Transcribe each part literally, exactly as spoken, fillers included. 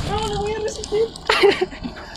No, no voy a resistir.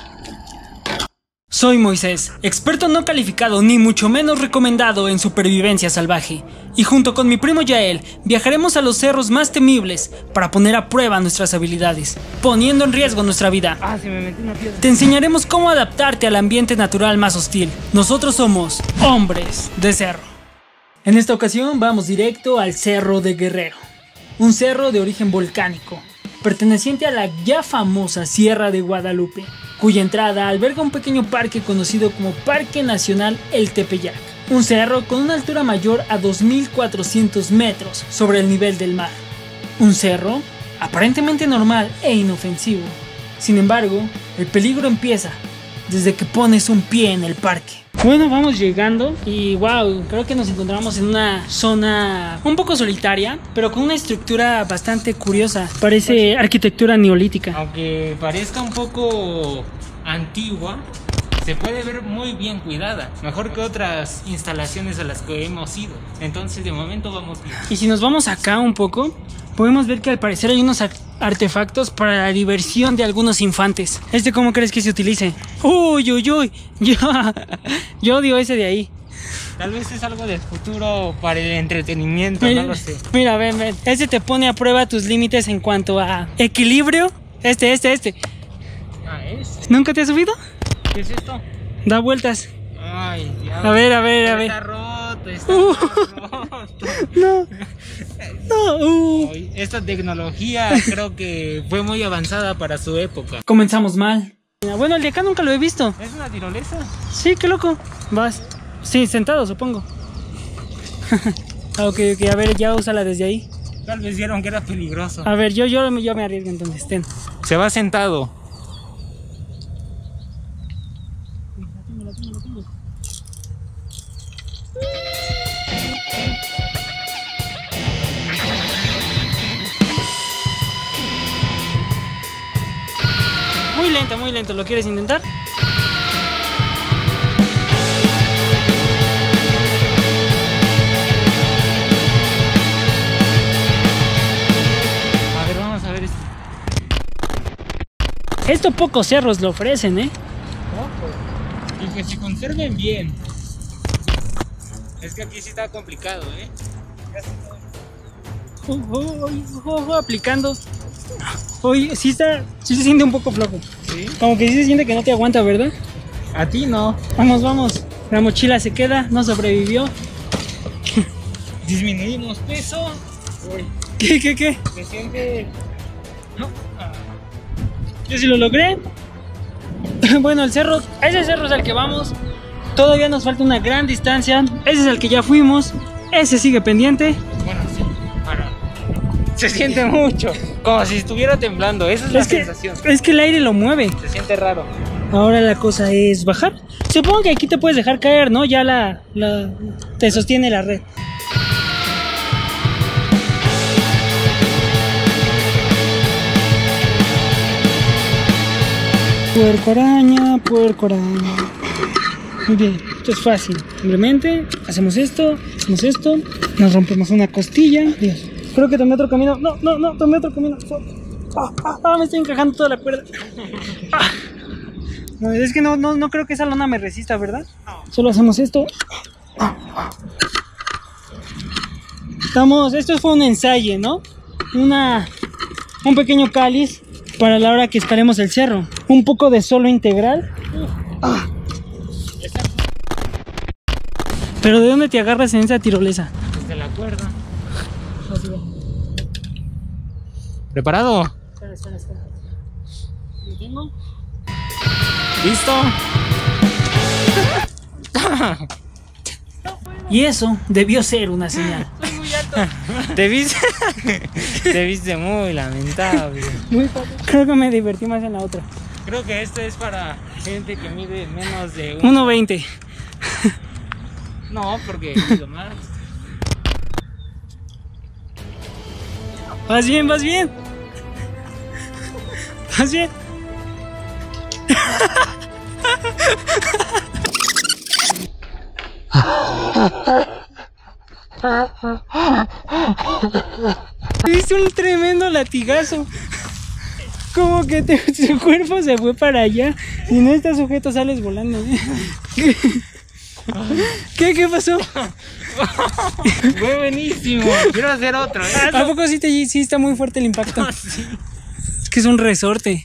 Soy Moisés, experto no calificado ni mucho menos recomendado en supervivencia salvaje, y junto con mi primo Yael viajaremos a los cerros más temibles para poner a prueba nuestras habilidades, poniendo en riesgo nuestra vida. Ah, se me metió una piedra. Te enseñaremos cómo adaptarte al ambiente natural más hostil. Nosotros somos hombres de cerro. En esta ocasión vamos directo al Cerro de Guerrero, un cerro de origen volcánico, perteneciente a la ya famosa Sierra de Guadalupe, cuya entrada alberga un pequeño parque conocido como Parque Nacional El Tepeyac, un cerro con una altura mayor a dos mil cuatrocientos metros sobre el nivel del mar. Un cerro aparentemente normal e inofensivo. Sin embargo, el peligro empieza desde que pones un pie en el parque. Bueno, vamos llegando y wow, creo que nos encontramos en una zona un poco solitaria, pero con una estructura bastante curiosa. Parece arquitectura neolítica. Aunque parezca un poco antigua, se puede ver muy bien cuidada, mejor que otras instalaciones a las que hemos ido. Entonces de momento vamos bien. Y si nos vamos acá un poco, podemos ver que al parecer hay unos artefactos para la diversión de algunos infantes. ¿Este cómo crees que se utilice? Uy, uy, uy, yo, yo odio ese de ahí. Tal vez es algo del futuro para el entretenimiento, Mira, no lo sé. Mira, ven, ven, este te pone a prueba tus límites en cuanto a equilibrio. Este, este, este. Ah, ¿es? ¿Nunca te has subido? ¿Qué es esto? Da vueltas. Ay, diablo. A ver, a ver, a ver. Está roto, está Uh. roto. No, no, uh. Esta tecnología creo que fue muy avanzada para su época. Comenzamos mal. Bueno, el de acá nunca lo he visto. ¿Es una tirolesa? Sí, qué loco. Vas. Sí, sentado, supongo. Ok, ok, a ver, ya úsala desde ahí. Tal vez vieron que era peligroso. A ver, yo, yo, yo me arriesgo entonces. Ten. Se va sentado. Muy lento, muy lento. ¿Lo quieres intentar? A ver, vamos a ver esto. Esto pocos cerros lo ofrecen, ¿eh? Ojo. Y que se conserven bien. Es que aquí sí está complicado, ¿eh? Ojo, ojo, ojo, ojo, aplicando. Oye, sí está, sí se siente un poco flojo. ¿Sí? Como que sí se siente que no te aguanta, ¿verdad? A ti no. Vamos, vamos. La mochila se queda, no sobrevivió. Disminuimos peso. Uy, ¿Qué, qué, qué? se siente... No. Ah. Yo sí lo logré. Bueno, el cerro, ese cerro es al que vamos. Todavía nos falta una gran distancia. Ese es el que ya fuimos. Ese sigue pendiente. Bueno, sí. Ahora, se siente mucho. Como si estuviera temblando. Esa es la Es que, sensación. es que el aire lo mueve. Se siente raro. Ahora la cosa es bajar. Supongo que aquí te puedes dejar caer, ¿no? Ya la, la te sostiene la red. Puerco araña, puerco araña. Muy bien, esto es fácil. Simplemente hacemos esto, hacemos esto, nos rompemos una costilla. Dios, creo que tomé otro camino. No, no, no, tomé otro camino. Ah, ah, ah, me estoy encajando toda la cuerda. Ah. No, es que no, no, no creo que esa lona me resista, ¿verdad? Solo hacemos esto. Estamos, esto fue un ensayo, ¿no? Una, un pequeño cáliz para la hora que escalemos el cerro. Un poco de solo integral. Ah. Pero ¿de dónde te agarras en esa tirolesa? Desde la cuerda. ¿Preparado? Espera, espera, espera. ¿Lo tengo? ¿Listo? Y eso debió ser una señal. Soy muy alto. Te viste, te viste muy lamentable. Muy fácil. Creo que me divertí más en la otra. Creo que esto es para gente que mide menos de un... uno veinte. No, porque mido más. Vas bien, vas bien. Vas bien. Viste un tremendo latigazo. Como que te, tu cuerpo se fue para allá y no estás sujeto, sales volando. ¿Eh? ¿Qué? ¿Qué? ¿Qué pasó? Fue buenísimo. Quiero hacer otro. ¿Eh? ¿A poco sí, te, sí está muy fuerte el impacto? Sí. Es que es un resorte.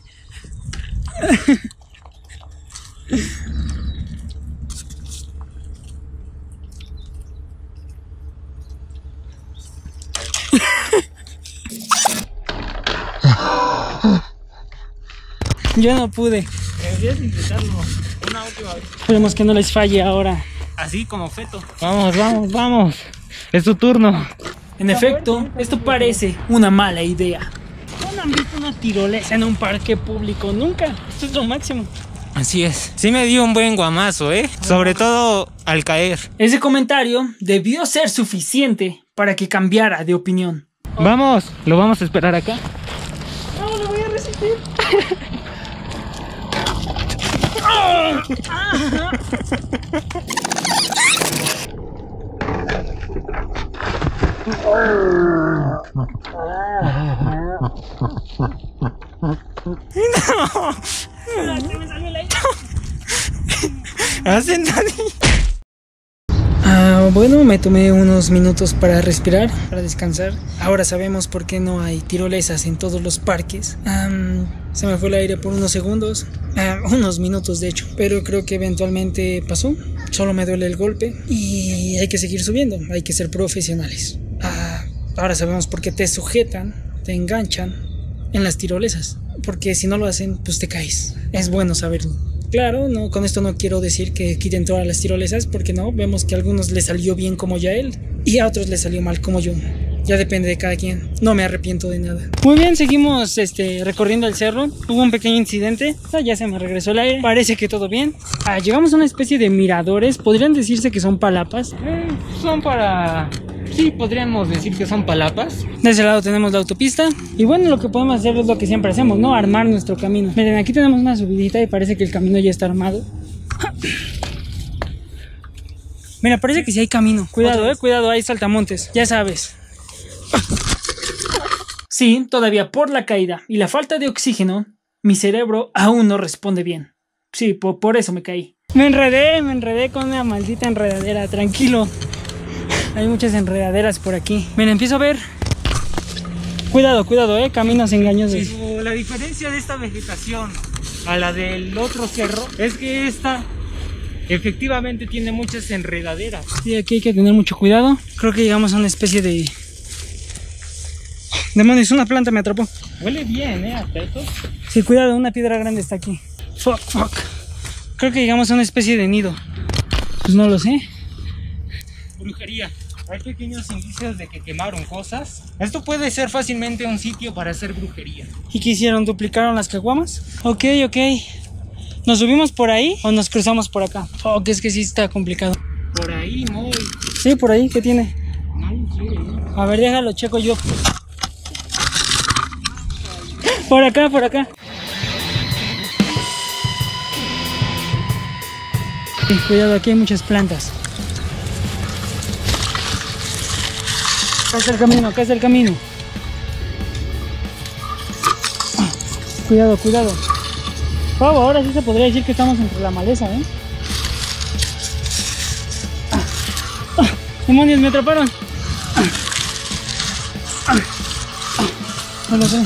Yo no pude. Deberías intentarlo una última vez. Esperemos que no les falle ahora. Así como feto. Vamos, vamos, vamos. Es tu turno. En efecto, esto parece una mala idea. ¿No han visto una tirolesa en un parque público? Nunca. Esto es lo máximo. Así es. Sí me dio un buen guamazo, ¿eh? Sobre todo al caer. Ese comentario debió ser suficiente para que cambiara de opinión. Vamos, lo vamos a esperar acá. No, lo voy a resistir. ¿Hacen nadie? Ah, bueno, me tomé unos minutos para respirar, para descansar. Ahora sabemos por qué no hay tirolesas en todos los parques. Um, se me fue el aire por unos segundos, uh, unos minutos de hecho, pero creo que eventualmente pasó. Solo me duele el golpe y hay que seguir subiendo, hay que ser profesionales. Uh, ahora sabemos por qué te sujetan, te enganchan en las tirolesas, porque si no lo hacen, pues te caes. Es bueno saberlo. Claro, no, con esto no quiero decir que quiten todas las tirolesas, porque no, vemos que a algunos les salió bien como ya él y a otros les salió mal como yo. Ya depende de cada quien. No me arrepiento de nada. Muy bien, seguimos este, recorriendo el cerro. Hubo un pequeño incidente. Ah, ya se me regresó el aire. Parece que todo bien. Ah, llegamos a una especie de miradores. Podrían decirse que son palapas. Eh, son para... Sí, podríamos decir que son palapas. De ese lado tenemos la autopista. Y bueno, lo que podemos hacer es lo que siempre hacemos, ¿no? Armar nuestro camino. Miren, aquí tenemos una subidita y parece que el camino ya está armado. Mira, parece que sí hay camino. Cuidado, eh, cuidado, hay saltamontes. Ya sabes. Sí, todavía por la caída y la falta de oxígeno, mi cerebro aún no responde bien. Sí, por, por eso me caí. Me enredé, me enredé con una maldita enredadera, tranquilo. Hay muchas enredaderas por aquí. Mira, empiezo a ver. Cuidado, cuidado, eh, caminos engañosos. Sí, la diferencia de esta vegetación a la del otro cerro es que esta efectivamente tiene muchas enredaderas. Sí, aquí hay que tener mucho cuidado. Creo que llegamos a una especie de... Demonios, una planta me atrapó. Huele bien, ¿eh? Hasta eso. Sí, cuidado, una piedra grande está aquí. Fuck, fuck. Creo que llegamos a una especie de nido. Pues no lo sé. Brujería. Hay pequeños indicios de que quemaron cosas. Esto puede ser fácilmente un sitio para hacer brujería. ¿Y qué hicieron? ¿Duplicaron las caguamas? Ok, ok. ¿Nos subimos por ahí o nos cruzamos por acá? Oh, que es que sí está complicado. Por ahí, muy. Sí, por ahí, ¿qué tiene? Nadie quiere, ¿eh? A ver, déjalo, checo yo. Por acá, por acá. Sí, cuidado, aquí hay muchas plantas. Acá está el camino, acá está el camino. Cuidado, cuidado. Oh, ahora sí se podría decir que estamos entre la maleza, ¿eh? Ah, ah, demonios, me atraparon. Ah, ah, ah, no lo sé.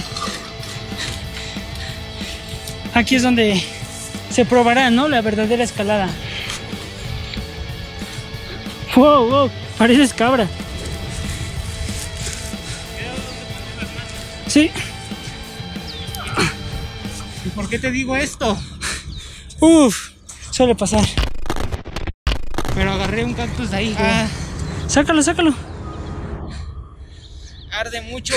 Aquí es donde se probará, ¿no? La verdadera escalada. Wow, wow, pareces cabra. Sí. ¿Y por qué te digo esto? Uf, suele pasar. Pero agarré un cactus de ahí. Ah, Sácalo, sácalo. arde mucho.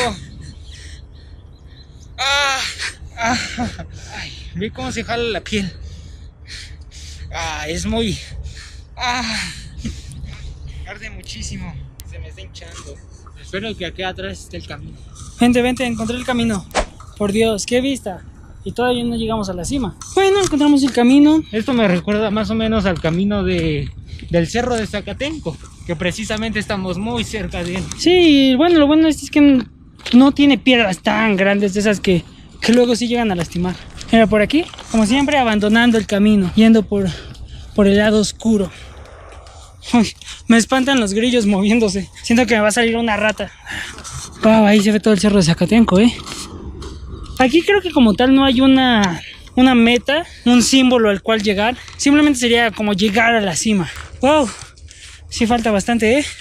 Ah, ah, ay, ve cómo se jala la piel. Ah, es muy... Ah, arde muchísimo. Se me está hinchando. Espero que aquí atrás esté el camino. Vente, vente, encontré el camino. Por Dios, qué vista. Y todavía no llegamos a la cima. Bueno, encontramos el camino. Esto me recuerda más o menos al camino de, del cerro de Zacatenco, que precisamente estamos muy cerca de él. Sí, bueno, lo bueno es que no tiene piedras tan grandes de esas que que luego sí llegan a lastimar. Mira, por aquí, como siempre, abandonando el camino, yendo por, por el lado oscuro. Uy, me espantan los grillos moviéndose. Siento que me va a salir una rata. Wow, ahí se ve todo el cerro de Zacatenco, ¿eh? Aquí creo que como tal no hay una, una meta, un símbolo al cual llegar. Simplemente sería como llegar a la cima. Wow, sí falta bastante, ¿eh?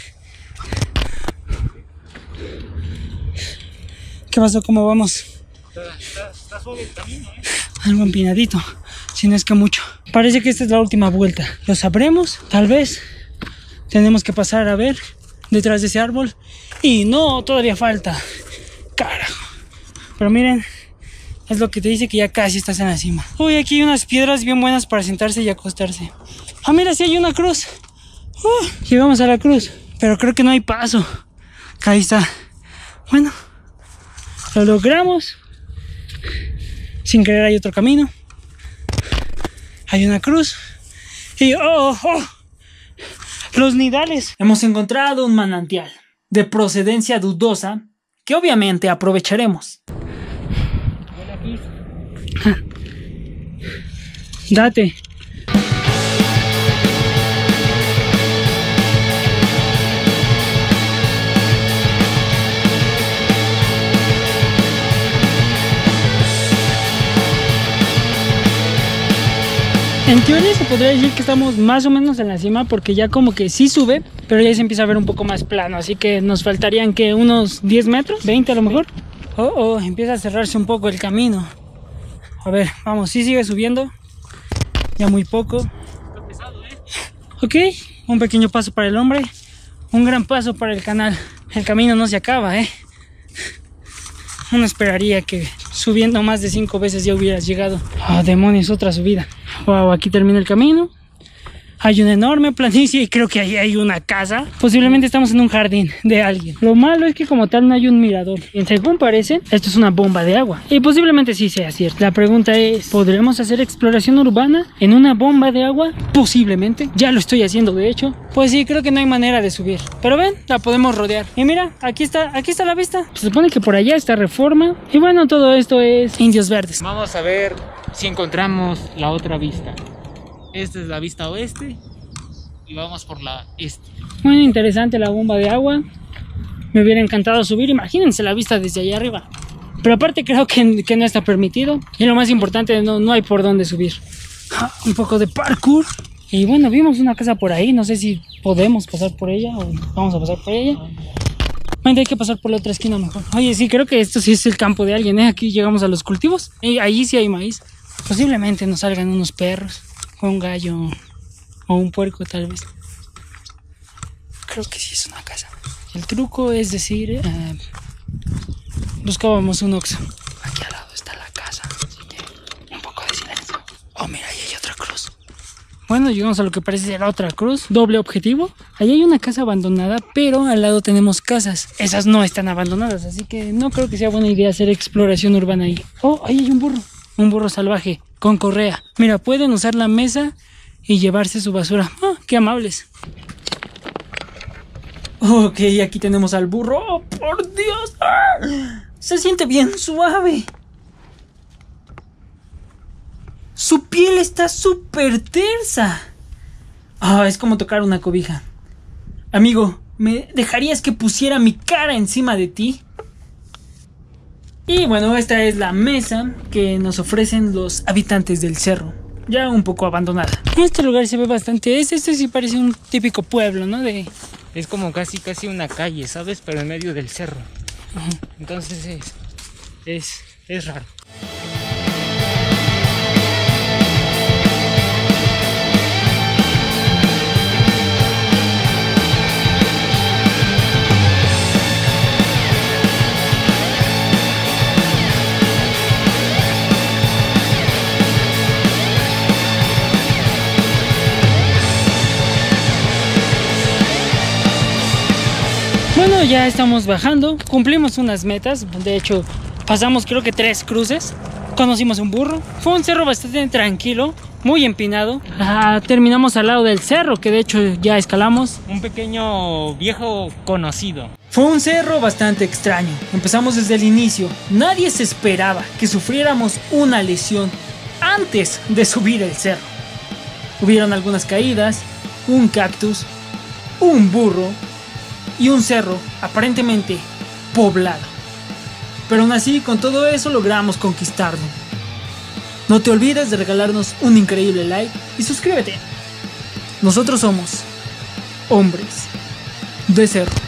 ¿Qué pasó? ¿Cómo vamos? Está, está, está suave el camino, ¿eh? Algo empinadito, si no es que mucho. Parece que esta es la última vuelta. ¿Lo sabremos? Tal vez. Tenemos que pasar a ver detrás de ese árbol. Y no, todavía falta. Carajo. Pero miren, es lo que te dice que ya casi estás en la cima. Uy, aquí hay unas piedras bien buenas para sentarse y acostarse. Ah, mira, sí hay una cruz. Uh, llegamos a la cruz, pero creo que no hay paso. Ahí está. Bueno, lo logramos. Sin querer hay otro camino. Hay una cruz. Y oh, oh, los nidales. Hemos encontrado un manantial de procedencia dudosa que obviamente aprovecharemos. Date. En teoría se podría decir que estamos más o menos en la cima porque ya como que sí sube, pero ya se empieza a ver un poco más plano, así que nos faltarían que unos diez metros, veinte a lo mejor. Oh, oh, empieza a cerrarse un poco el camino. A ver, vamos, sí sigue subiendo, ya muy poco. Está pesado, ¿eh? Ok, un pequeño paso para el hombre, un gran paso para el canal. El camino no se acaba, ¿eh? Uno esperaría que subiendo más de cinco veces ya hubieras llegado. Oh, demonios, otra subida. Wow, aquí termina el camino. Hay una enorme planicie y creo que ahí hay una casa. Posiblemente estamos en un jardín de alguien. Lo malo es que como tal no hay un mirador. Y según parece, esto es una bomba de agua. Y posiblemente sí sea cierto. La pregunta es, ¿podremos hacer exploración urbana en una bomba de agua? Posiblemente. Ya lo estoy haciendo, de hecho. Pues sí, creo que no hay manera de subir. Pero ven, la podemos rodear. Y mira, aquí está, aquí está la vista. Se supone que por allá está Reforma. Y bueno, todo esto es Indios Verdes. Vamos a ver si encontramos la otra vista. Esta es la vista oeste y vamos por la este. Muy interesante la bomba de agua. Me hubiera encantado subir, imagínense la vista desde allá arriba. Pero aparte creo que, que no está permitido. Y lo más importante, no, no hay por dónde subir. Ah, un poco de parkour. Y bueno, vimos una casa por ahí. No sé si podemos pasar por ella o vamos a pasar por ella. Bueno, hay que pasar por la otra esquina mejor. Oye, sí, creo que esto sí es el campo de alguien, ¿eh? Aquí llegamos a los cultivos. Y ahí sí hay maíz. Posiblemente nos salgan unos perros. O un gallo o un puerco tal vez. Creo que sí es una casa. El truco es decir, eh, buscábamos un Oxxo. Aquí al lado está la casa, así que un poco de silencio. Oh, mira, ahí hay otra cruz. Bueno, llegamos a lo que parece ser la otra cruz. Doble objetivo. Ahí hay una casa abandonada, pero al lado tenemos casas. Esas no están abandonadas, así que no creo que sea buena idea hacer exploración urbana ahí. Oh, ahí hay un burro. Un burro salvaje con correa. Mira, pueden usar la mesa y llevarse su basura. Oh, qué amables. Ok, aquí tenemos al burro. Oh, por Dios. ¡Ah! Se siente bien suave. Su piel está súper tersa. Ah, es como tocar una cobija. Amigo, ¿me dejarías que pusiera mi cara encima de ti? Y bueno, esta es la mesa que nos ofrecen los habitantes del cerro, ya un poco abandonada. Este lugar se ve bastante, este, este sí parece un típico pueblo, ¿no? De... Es como casi casi una calle, ¿sabes? Pero en medio del cerro. Uh-huh. Entonces es, es, es raro. Bueno, ya estamos bajando, cumplimos unas metas, de hecho pasamos creo que tres cruces, conocimos un burro, fue un cerro bastante tranquilo, muy empinado. Ah, terminamos al lado del cerro que de hecho ya escalamos. Un pequeño viejo conocido. Fue un cerro bastante extraño. Empezamos desde el inicio. Nadie se esperaba que sufriéramos una lesión antes de subir el cerro. Hubieron algunas caídas, un cactus, un burro y un cerro aparentemente poblado. Pero aún así, con todo eso logramos conquistarlo. No te olvides de regalarnos un increíble like y suscríbete. Nosotros somos Hombres de Cerro.